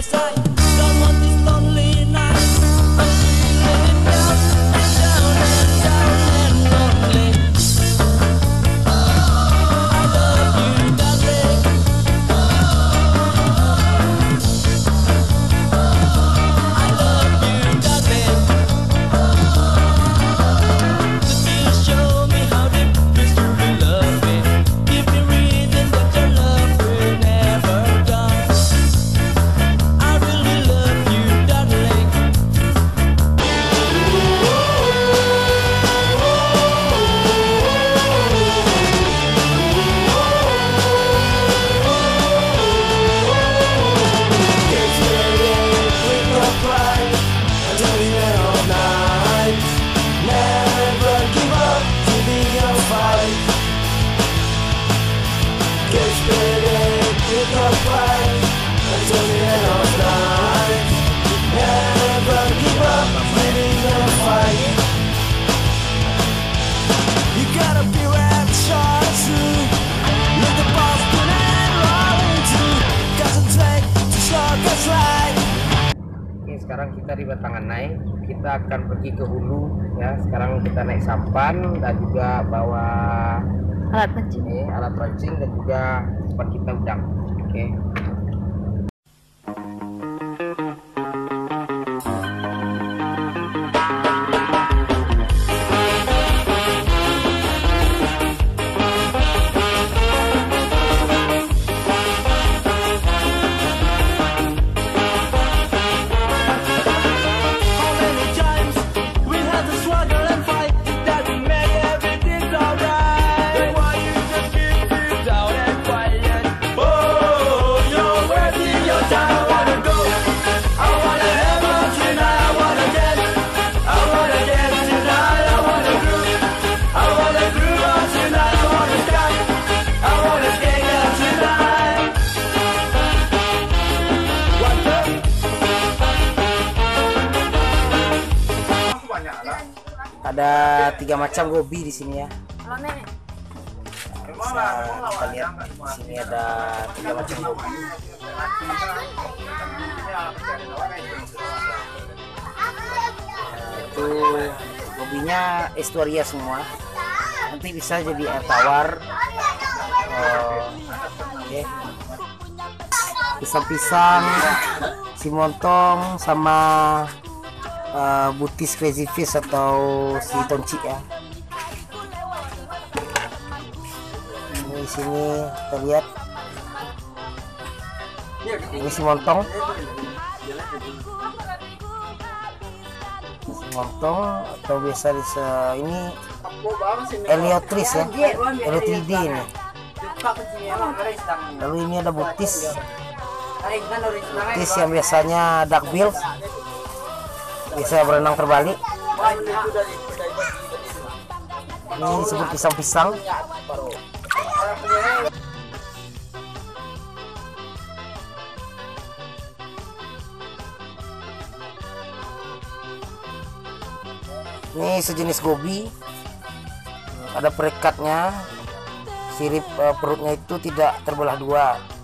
Sekarang kita di Batang Anai, kita akan pergi ke hulu ya. Sekarang kita naik sampan dan juga bawa alat pancing dan juga tempat kita udang. Oke. Ada 3 macam gobi di sini ya. Bisa kita lihat di sini ada 3 macam gobi. Itu gobinya Estuaria semua. Nanti bisa jadi air tawar. Oke. Pisang-pisang, simontong sama butis crazy fish atau si tonci ya. Ini di sini kita lihat. Ini simontong. Simontong atau biasa ini Heliotris ya. Heliotrid ini. Lalu ini ada butis. Butis yang biasanya duckbill. Bisa berenang terbalik. Ini disebut pisang-pisang. Ini sejenis gobi. Ada perekatnya. Sirip perutnya itu tidak terbelah dua.